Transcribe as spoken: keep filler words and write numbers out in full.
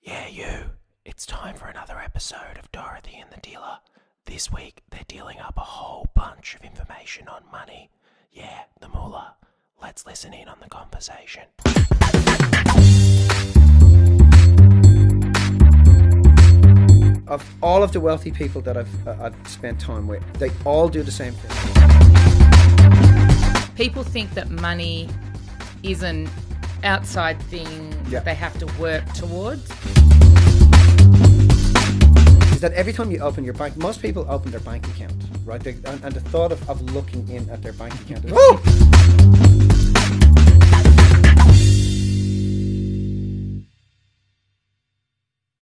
Yeah, you. It's time for another episode of Dorothy and the Dealer. This week, they're dealing up a whole bunch of information on money. Yeah, the moolah. Let's listen in on the conversation. Of all of the wealthy people that I've uh, I've spent time with, they all do the same thing. People think that money is an outside thing Yeah. that they have to work towards. Is that every time you open your bank, most people open their bank account, right? They, and, and the thought of, of looking in at their bank account is, oh!